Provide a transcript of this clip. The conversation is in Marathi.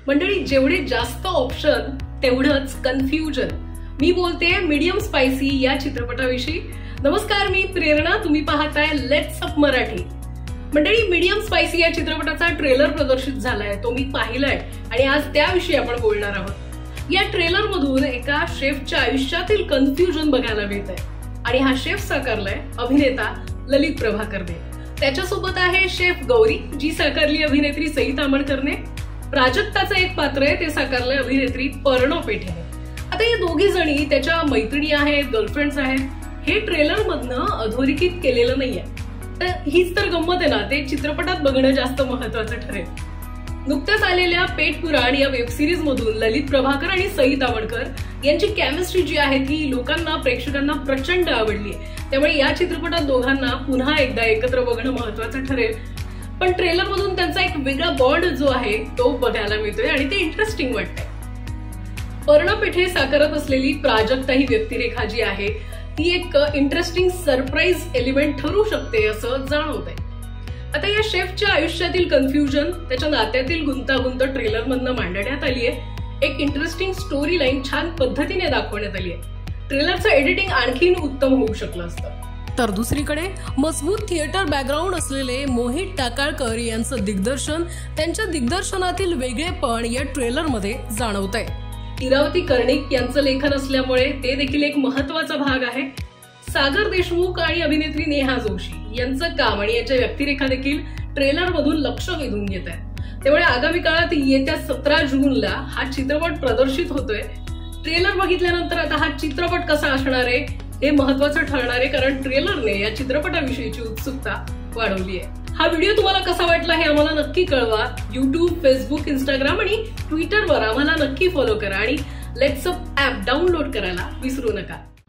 मंडळी, जेवढे जास्त ऑप्शन तेवढंच कन्फ्युजन. मी बोलते मीडियम स्पायसी या चित्रपटाविषयी. नमस्कार, मी प्रेरणा. तुम्ही पाहताय लेट्स अप मराठी. मंडळी, मीडियम स्पायसी या चित्रपटाचा ट्रेलर प्रदर्शित झालाय, तो मी पाहिलाय आणि आज त्याविषयी आपण बोलणार आहोत. या ट्रेलर मधून एका शेफच्या आयुष्यातील कन्फ्युजन बघायला मिळतंय आणि हा शेफ साकारलाय अभिनेता ललित प्रभाकरने. त्याच्यासोबत आहे शेफ गौरी, जी साकारली अभिनेत्री सई तामणकरने. प्राजक्ताचं एक पात्र आहे, ते साकारलंय अभिनेत्री पर्णव पेठेने. आता या दोघी जणी त्याच्या मैत्रिणी आहेत, गर्लफ्रेंड्स आहेत. हे ट्रेलर मधनं अधोरेखित केलेलं नाहीये. तर हीच तर गंमत आहे ना, ते चित्रपटात बघणं जास्त महत्वाचं ठरेल. नुकत्याच आलेल्या पेठ पुराण या वेब सिरीज मधून ललित प्रभाकर आणि सई तामणकर यांची केमिस्ट्री जी आहे ती लोकांना, प्रेक्षकांना प्रचंड आवडली आहे. त्यामुळे या चित्रपटात दोघांना पुन्हा एकदा एकत्र बघणं महत्वाचं ठरेल. पण ट्रेलर मधून त्यांचा एक वेगळा बॉन्ड जो आहे तो बघायला मिळतोय आणि ते इंटरेस्टिंग वाटतंय. पर्णव पेठे साकारत असलेली प्राजक्ता ही व्यक्तिरेखा जी आहे ती एक इंटरेस्टिंग सरप्राईज एलिमेंट ठरू शकते असं जाणवतंय. आता या शेफच्या आयुष्यातील कन्फ्युजन, त्याच्या नात्यातील गुंतागुंत ट्रेलर मधनं मांडण्यात आली आहे. एक इंटरेस्टिंग स्टोरी लाईन छान पद्धतीने दाखवण्यात आली आहे. ट्रेलरचं एडिटिंग आणखीन उत्तम होऊ शकलं असतं. तर दुसरीकडे मजबूत थिएटर बॅकग्राऊंड असलेले मोहित टाकाळकर यांचं दिग्दर्शन, त्यांच्या दिग्दर्शनातील वेगळेपण या ट्रेलर मध्ये जाणवतंय. इरावती कर्णिक यांचं लेखन असल्यामुळे ते देखील एक महत्वाचा भाग आहे. सागर देशमुख आणि अभिनेत्री नेहा जोशी यांचं काम आणि याच्या व्यक्तिरेखा देखील ट्रेलर मधून लक्ष वेधून घेत आहेत. त्यामुळे आगामी काळात येत्या 17 जूनला हा चित्रपट प्रदर्शित होतोय. ट्रेलर बघितल्यानंतर आता हा चित्रपट कसा असणार आहे हे महत्वाचं ठरणार आहे, कारण ट्रेलरने या चित्रपटाविषयीची उत्सुकता वाढवली आहे. हा व्हिडिओ तुम्हाला कसा वाटला हे आम्हाला नक्की कळवा. YouTube, Facebook, Instagram आणि Twitterवर आम्हाला नक्की फॉलो करा आणि लेट्स अप ऍप डाउनलोड करायला विसरू नका.